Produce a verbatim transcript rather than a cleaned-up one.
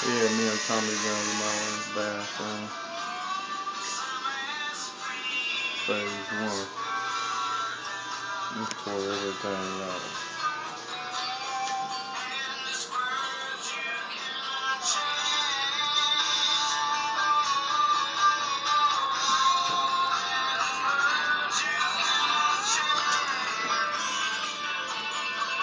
Yeah, me and Tommy Jones in my own bathroom. Phase one. Let's pour everything out.